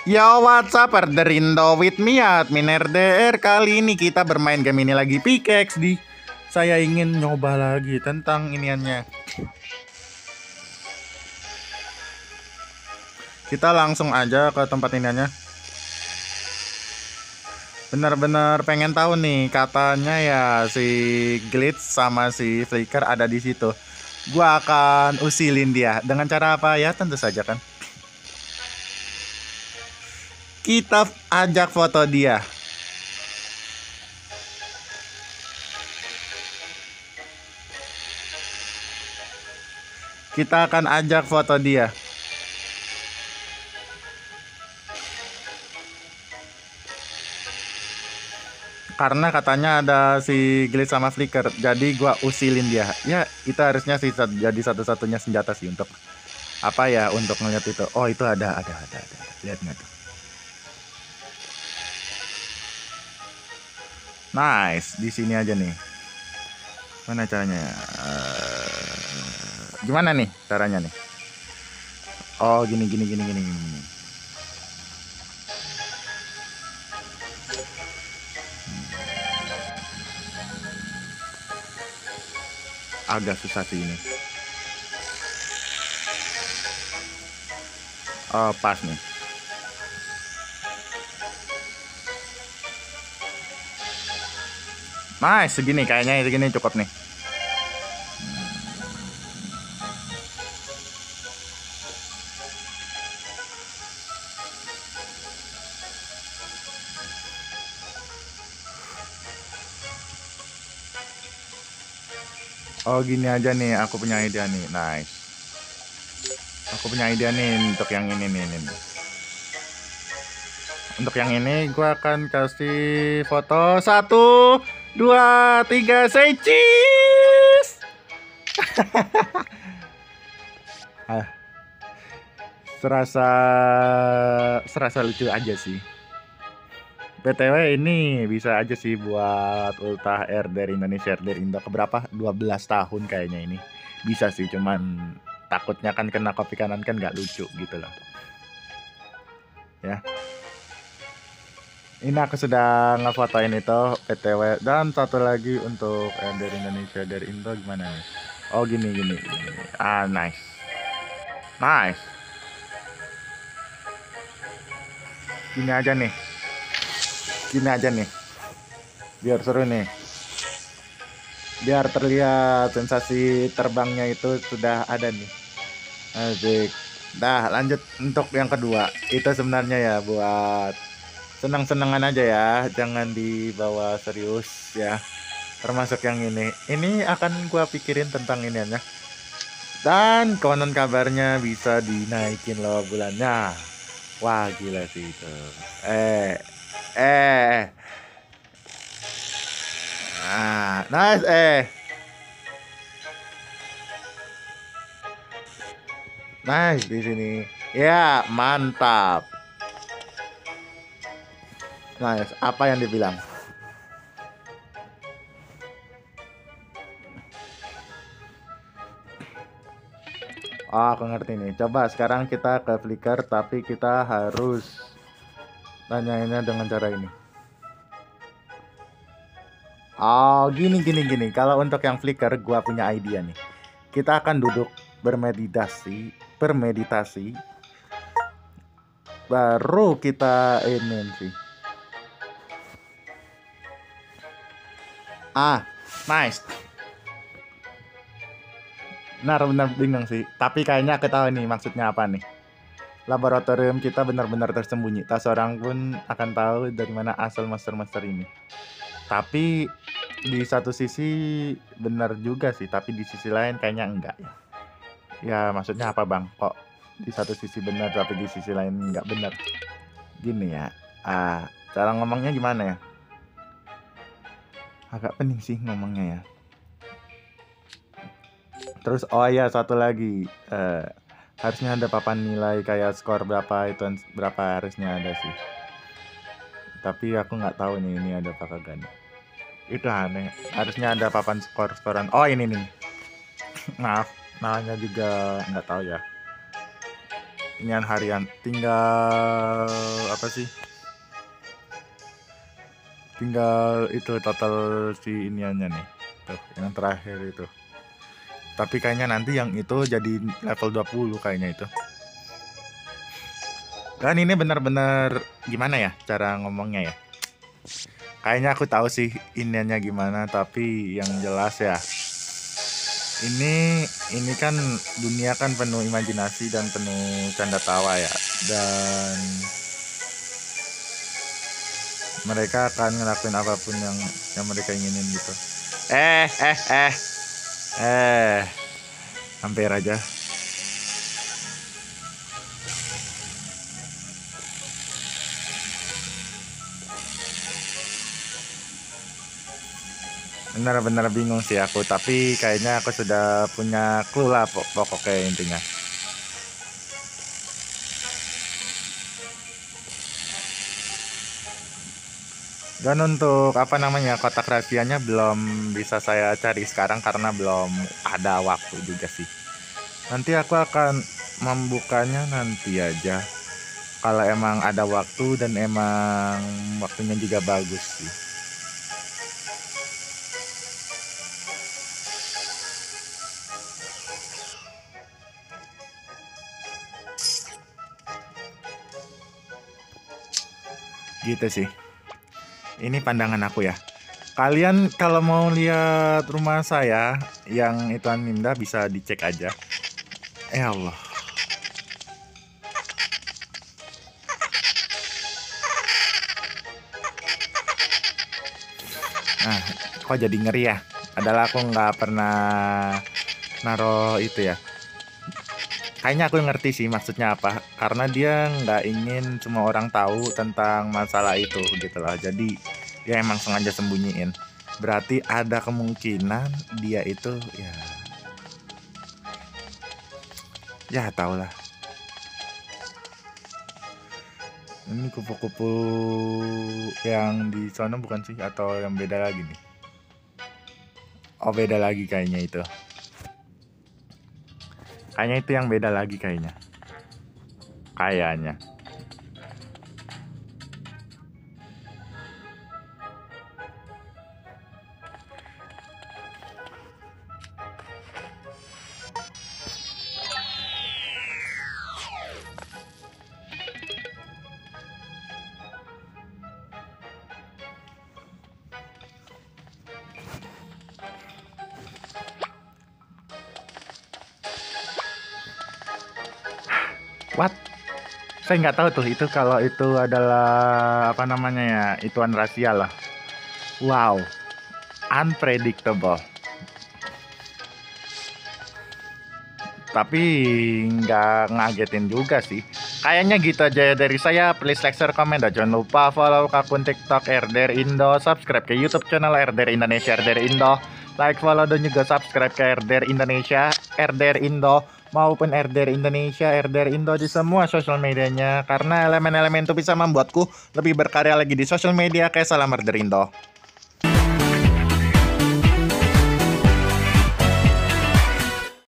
Yo, what's up, Erderindo with me, admin RDR. Kali ini kita bermain game ini lagi, Pickaxe di. Saya ingin nyoba lagi tentang iniannya. Kita langsung aja ke tempat iniannya. Benar-benar pengen tahu nih, katanya ya si Glitch sama si Flicker ada di situ. Gua akan usilin dia dengan cara apa ya? Tentu saja kan. Kita ajak foto dia. Kita akan ajak foto dia. Karena katanya ada si Glitch sama Flicker, jadi gua usilin dia. Ya, itu harusnya sih jadi satu-satunya senjata sih untuk apa ya, untuk ngeliat itu. Oh, itu ada. Lihat nggak tuh? Nice, di sini aja nih. Mana caranya? Gimana nih caranya nih? Oh, gini. Agak susah sih ini. Oh, pas nih. Nice, segini kayaknya segini cukup nih. Oh, gini aja nih, aku punya ide nih. Nice. Aku punya ide nih untuk yang ini nih. Untuk yang ini gue akan kasih foto 1, 2, 3, say cheese. Ah, serasa lucu aja sih. BTW ini bisa aja sih buat ultah R dari Indonesia, dari Indo keberapa? 12 tahun kayaknya ini. Bisa sih, cuman takutnya kan kena kopi kanan kan nggak lucu gitu loh. Ya. Ini aku sudah ngefotoin itu PTW. Dan satu lagi untuk dari Indonesia, dari Indo gimana nih? Oh, gini. Ah, nice. Gini aja nih. Biar seru nih. Biar terlihat sensasi terbangnya itu sudah ada nih. Asik. Dah, lanjut untuk yang kedua. Itu sebenarnya ya buat senang-senangan aja ya, jangan dibawa serius ya. Termasuk yang ini. Ini akan gua pikirin tentang ini ya. Dan konon kabarnya bisa dinaikin loh bulannya. Wah, gila sih itu. Eh, eh. Ah, nice Nice di sini. Ya, mantap. Nice. Apa yang dibilang? Oh, aku ngerti nih. Coba sekarang kita ke Flickr, tapi kita harus tanyainnya dengan cara ini. Oh, gini. Kalau untuk yang Flickr, gua punya idea nih. Kita akan duduk bermeditasi. Baru kita ini sih. Ah, nice. Benar bingung sih. Tapi kayaknya aku tahu nih maksudnya apa nih. Laboratorium kita benar-benar tersembunyi. Tak seorang pun akan tahu dari mana asal master ini. Tapi di satu sisi benar juga sih, tapi di sisi lain kayaknya enggak ya. Ya maksudnya apa bang? Kok di satu sisi benar tapi di sisi lain enggak benar? Gini ya. Cara ngomongnya gimana ya? Agak pening sih ngomongnya ya. Terus oh ya satu lagi, harusnya ada papan nilai kayak skor berapa itu berapa harusnya ada sih. Tapi aku nggak tahu nih ini ada apa kagak nih. Itu aneh. Harusnya ada papan skoran. Oh ini nih. Maaf, namanya juga nggak tahu ya. inian harian. Tinggal apa sih? Tinggal itu total si iniannya nih. Tuh, yang terakhir itu. Tapi kayaknya nanti yang itu jadi level 20 kayaknya itu. Dan ini benar-benar gimana ya cara ngomongnya ya? Kayaknya aku tahu sih iniannya gimana, tapi yang jelas ya. Ini kan dunia kan penuh imajinasi dan penuh canda tawa ya. Dan mereka akan ngelakuin apapun yang mereka inginin gitu. Hampir aja. Benar-benar bingung sih aku, tapi kayaknya aku sudah punya clue lah pokoknya intinya. Dan untuk apa namanya kotak rahasianya belum bisa saya cari sekarang karena belum ada waktu juga sih. Nanti aku akan membukanya nanti aja. Kalau emang ada waktu dan emang waktunya juga bagus sih. Gitu sih. Ini pandangan aku ya. Kalian kalau mau lihat rumah saya yang itu Ninda bisa dicek aja. Allah. Nah, kok jadi ngeri ya? Adalah aku nggak pernah naruh itu ya. Kayaknya aku ngerti sih maksudnya apa. Karena dia nggak ingin semua orang tahu tentang masalah itu gitu lah. Jadi dia emang sengaja sembunyiin. Berarti ada kemungkinan dia itu ya tau lah. Ini kupu-kupu yang di sana bukan sih, atau yang beda lagi nih? Oh, beda lagi kayaknya itu. Kayaknya itu yang beda lagi kayaknya. Kayaknya. What? Saya nggak tahu tuh itu kalau itu adalah apa namanya ya, ituan rasial lah. Wow, unpredictable. Tapi nggak ngagetin juga sih. Kayaknya gitu aja ya dari saya. Please like, share, komen, dan jangan lupa follow akun TikTok RDR Indo, subscribe ke YouTube channel RDR Indonesia RDR Indo, like, follow, dan juga subscribe ke RDR Indonesia RDR Indo maupun RDR Indonesia RDR Indo di semua sosial medianya, karena elemen-elemen itu bisa membuatku lebih berkarya lagi di sosial media. Kayak salam RDR Indo.